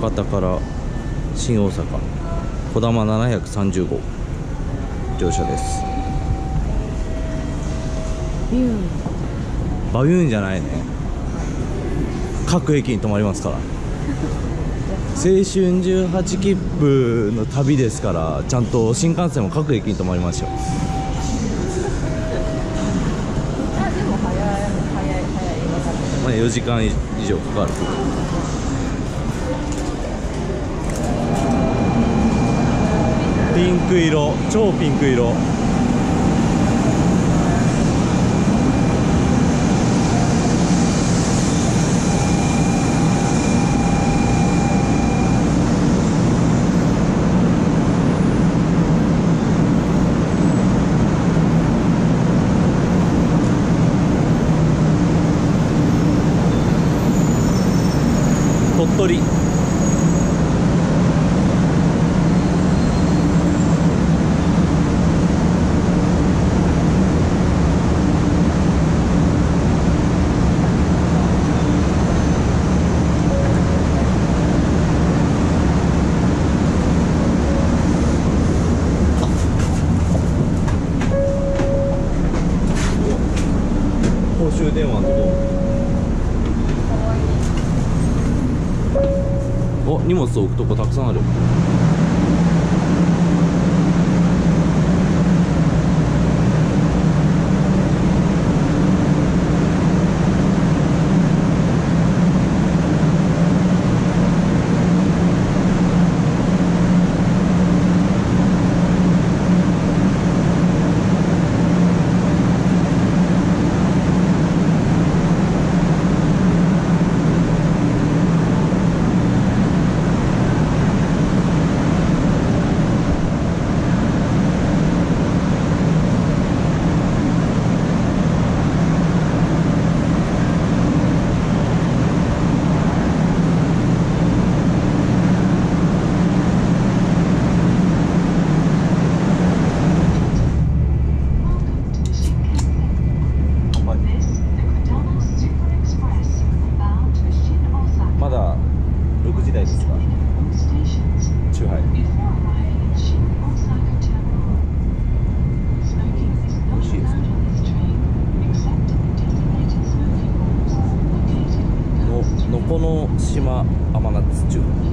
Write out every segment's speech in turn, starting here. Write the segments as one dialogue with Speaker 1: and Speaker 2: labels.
Speaker 1: 博多から新大阪こだま730号乗車です。
Speaker 2: ビューン。
Speaker 1: バビューンじゃないね、各駅に止まりますから青春18切符の旅ですから、ちゃんと新幹線も各駅に止まりましょう。
Speaker 2: あ、でも早い。
Speaker 1: まあ4時間以上かかる。ピンク色、超ピンク色。鳥取。公衆電話のとこ。お、荷物置くとこたくさんある。まだ6時台ですか。チューハイ美味しいですね。のこの島甘夏チューハイ。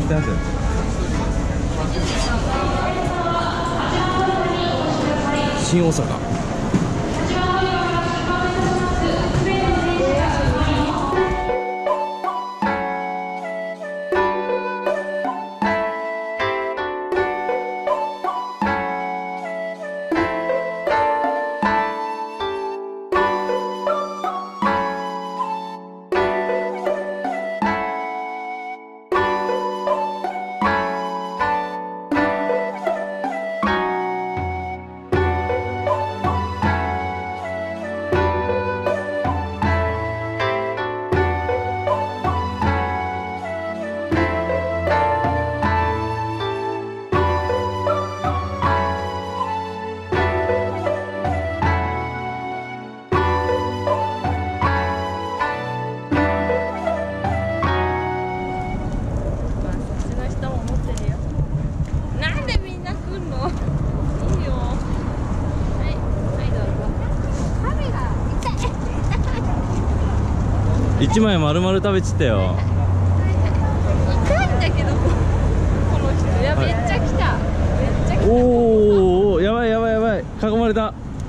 Speaker 1: ってますよ。新大阪。1枚丸々食べちったよ。
Speaker 2: 痛いんだけど、この人。いや、めっちゃ来た。めっちゃ来た。
Speaker 1: おお、やばいやばいやばい、囲まれた。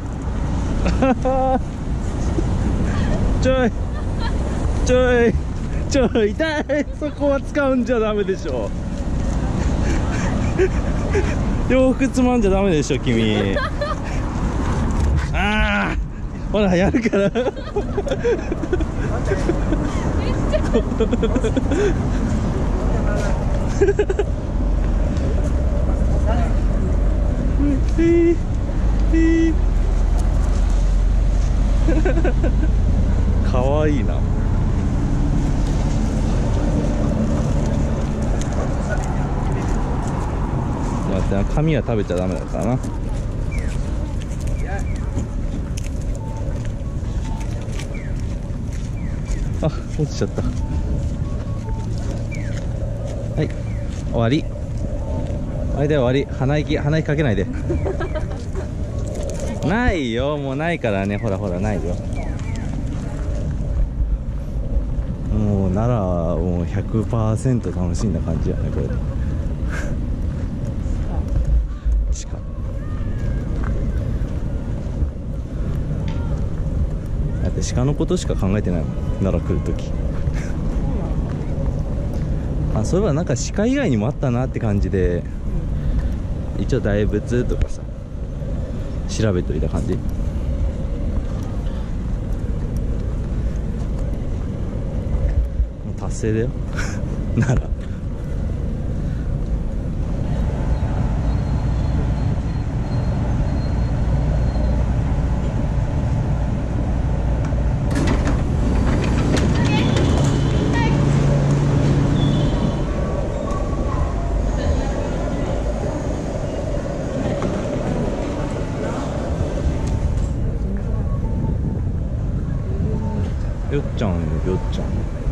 Speaker 1: ちょいちょいちょい、痛い。そこは使うんじゃダメでしょ。洋服つまんじゃダメでしょ君。ああ、ほらやるから。かわいいな。待って、紙は食べちゃダメだからな。あ、落ちちゃった。はい、終わり。あれで終わり。鼻息かけないで。ないよ、もうないからね。ほらほら、ないよ。もう奈良はもう 100% 楽しんだ感じやね、これで。鹿。だって鹿のことしか考えてないもん、奈良来るとき。あ、そういえばなんか鹿以外にもあったなって感じで、一応大仏とかさ調べといた感じ。もう達成だよ。奈良。よっちゃんよ、よっちゃん。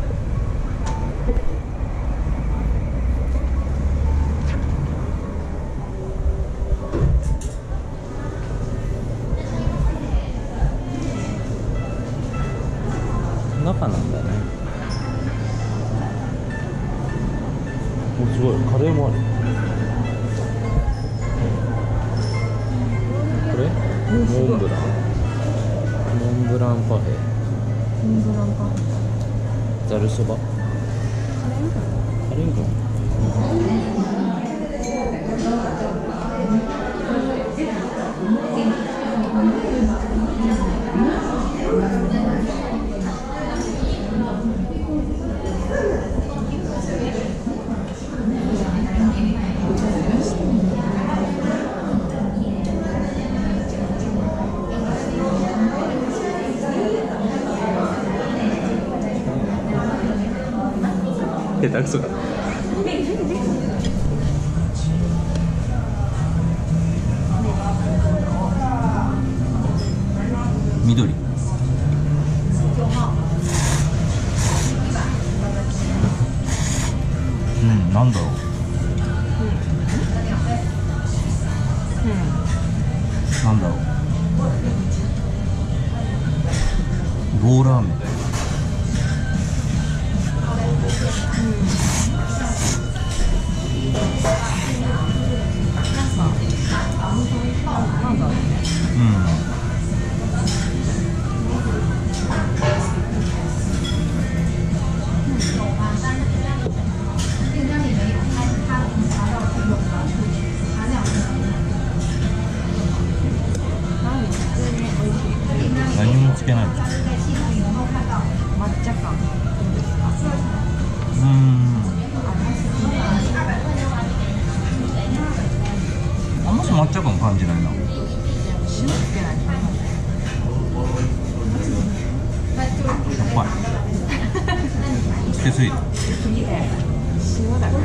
Speaker 1: 中なんだね。お、すごい、カレーもある。これモンブラン、モンブランパフェ、ざるそば、カレーうどん。下手くそだ。緑。うん、なんだろう。なんだろう。棒ラーメン。 つけないんですか？
Speaker 2: 抹茶感。
Speaker 1: あんまし抹茶感感じないな。
Speaker 2: 塩つけない。
Speaker 1: しょっぱい。つけすぎた。
Speaker 2: 塩だから。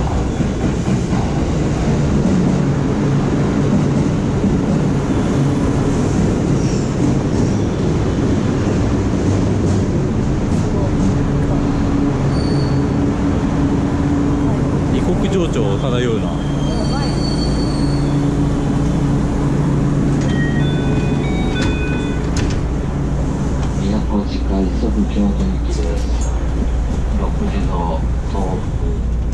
Speaker 1: 異国情緒漂うな。
Speaker 3: 都近磯部京都行きです。6時の東北。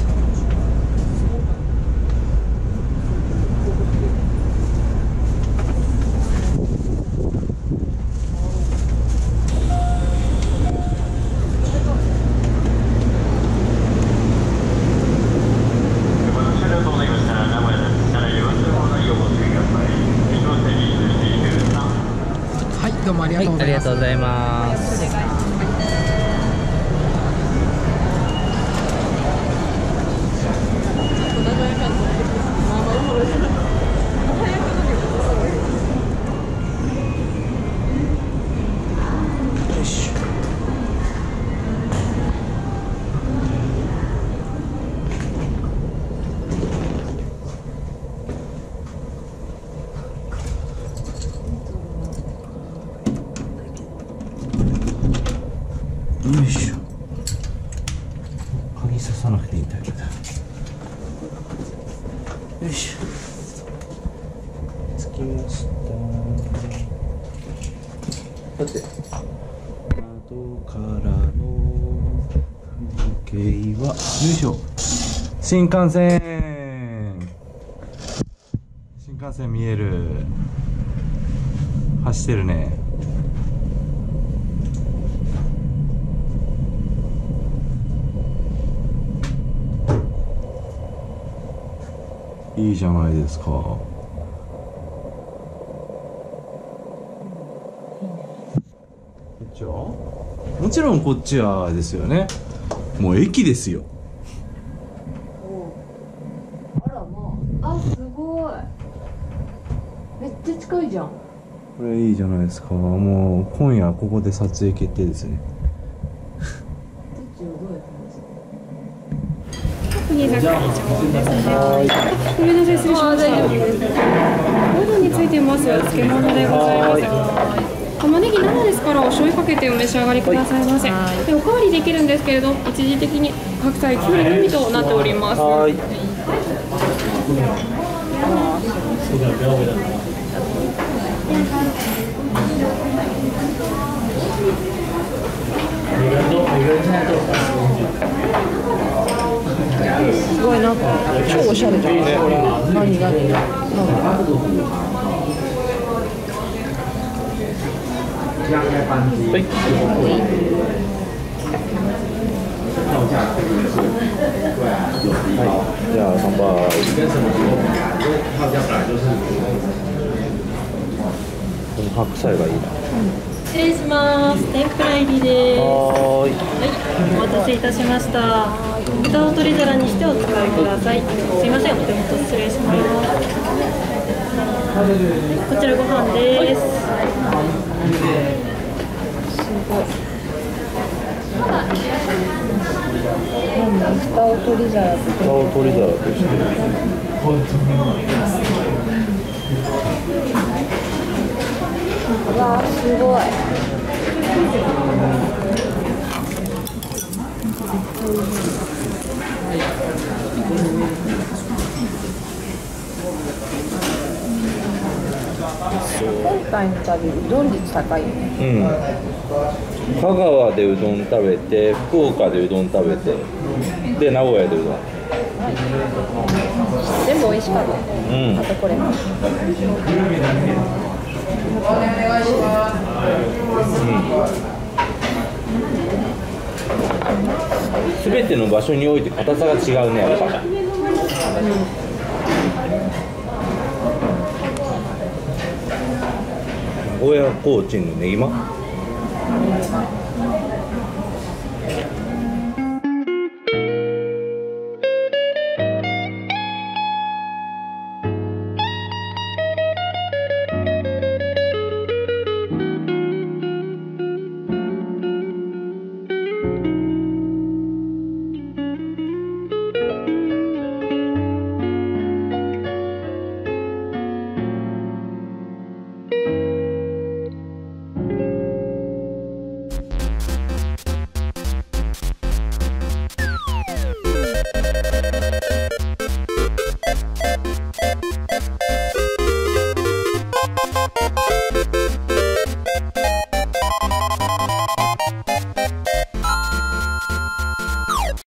Speaker 4: はい、どうもありがとうございます。
Speaker 1: ございます。よいしょ。鍵ささなくていいんだけど。よいしょ。着きました。さて、窓からの風景は、よいしょ。新幹線。新幹線見える。走ってるね。いいじゃないですか。こっちは？もちろんこっちはですよね。もう駅ですよ。
Speaker 2: あらまあ。あ、すごい。めっちゃ近いじゃん。
Speaker 1: これいいじゃないですか。もう今夜ここで撮影決定ですね。
Speaker 5: 国坂以上ですね。ごめんなさい、失礼しました。おうどんについてます漬物でございます。玉ねぎ生ですからお醤油かけてお召し上がりくださいませ。でおかわりできるんですけれど、一時的に白菜きゅうりのみとなっております。
Speaker 2: すごいなんか超おしゃれじゃん。何なんか。
Speaker 1: じゃあ乾杯。この白菜がいいな。
Speaker 5: 失礼します。天ぷら入りです。
Speaker 1: はーい。
Speaker 5: はい、お待たせいたしました。蓋を取り皿にしてお使いください。すいません、お手元失礼します。こちらご飯です。すごい。
Speaker 2: 蓋を取り皿って。
Speaker 1: 蓋を取り皿として。
Speaker 2: うわー、すごい。今回の旅、うどん率高いよね。
Speaker 1: うん。香川でうどん食べて、福岡でうどん食べて、で名古屋でうどん。
Speaker 2: 全部美味しかった。
Speaker 1: うん
Speaker 2: あとこれ。
Speaker 1: すべての場所において硬さが違うね、やっぱ。 親コーチンのねぎま